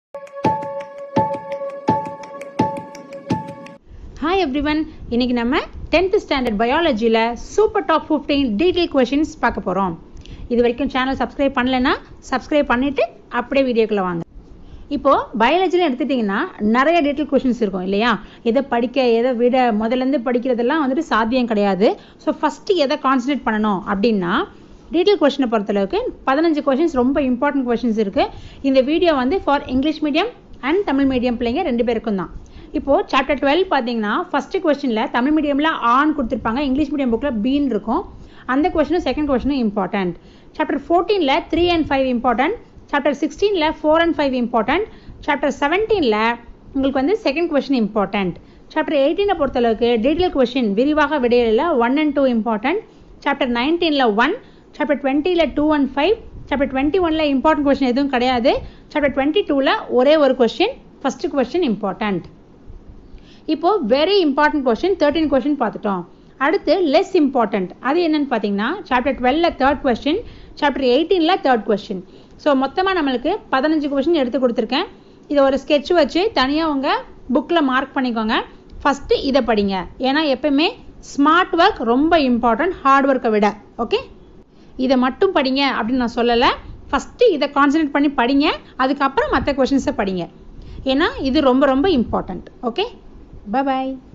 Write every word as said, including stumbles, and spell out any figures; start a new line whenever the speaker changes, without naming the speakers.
Hi everyone, இன்னைக்கு நம்ம tenth standard biologyல super top fifteen detail questions பார்க்க போறோம். இது வரைக்கும் சேனல் சப்ஸ்கிரைப் பண்ணலனா சப்ஸ்கிரைப் பண்ணிட்டு அப்படியே வீடியோக்குள்ள வாங்க. இப்போ பயாலஜில எடுத்துட்டீங்கன்னா நிறைய டீடைல் क्वेश्चंस இருக்கும் இல்லையா? எதை படிக்க எதை விட முதல்ல இருந்து படிக்கிறதெல்லாம் வந்துட்டு சாத்தியம் கிடையாது. சோ ஃபர்ஸ்ட் எதை கான்சென்ட்ரேட் பண்ணனும் அப்படினா டீடைல் क्वेश्चन பொறுத்தளவுக்கு பதினைந்து क्वेश्चंस ரொம்ப இம்பார்ட்டன்ட் क्वेश्चंस இருக்கு. இந்த வீடியோ வந்து for English medium and Tamil medium பிள்ளைங்க ரெண்டு பேருக்கும் தான். இப்போ சாப்டர் twelve பாத்தீங்கன்னா ஃபர்ஸ்ட் क्वेश्चनல தமிழ் மீடியம்ல ஆன் கொடுத்திருப்பாங்க, இங்கிலீஷ் மீடியம் புக்ல பீன் இருக்கும். அந்த question second question important. Chapter fourteen ல three and five important. Chapter sixteen ல four and five important. Chapter seventeen ல உங்களுக்கு வந்து second question important. Chapter eighteen பொறுத்த அளவுக்கு டீடைல் क्वेश्चन விரிவாக விடையில one and two important. Chapter nineteen ல one, சாப்டர் twenty ல two and five, chapter twenty-one ல இம்பார்ட்டன்ட் क्वेश्चन எதுவும் கிடையாது. சாப்டர் twenty-two ல ஒரே ஒரு क्वेश्चन ஃபர்ஸ்ட் क्वेश्चन இம்பார்ட்டன்ட். இப்போ very important question thirteen question பார்த்துட்டோம். அடுத்து லெஸ் இம்பார்ட்டன்ட் அது என்னன்னு பாத்தீங்கன்னா சாப்டர் twelve ல தேர்ட் क्वेश्चन, சாப்டர் eighteen ல தேர்ட் क्वेश्चन. சோ மொத்தமா நமக்கு பதினைந்து क्वेश्चन எடுத்து கொடுத்திருக்கேன். இத ஒரு ஸ்கெட்ச் வச்சு தனியா உங்க புக்ல மார்க் பண்ணிக்கோங்க. ஃபர்ஸ்ட் இத படிங்க. ஏனா எப்பவுமே ஸ்மார்ட் வர்க் ரொம்ப இம்பார்ட்டன்ட் ஹார்ட் வர்க்கை விட. ஓகே? இத மட்டும் படிங்க அப்படி நான் சொல்லல. ஃபர்ஸ்ட் இத கான்சென்ட்ரேட் பண்ணி படிங்க, அதுக்கு அப்புறம் மத்த क्वेश्चंस படிங்க. ஏனா இது ரொம்ப ரொம்ப இம்பார்ட்டன்ட். ஓகே? Bye bye.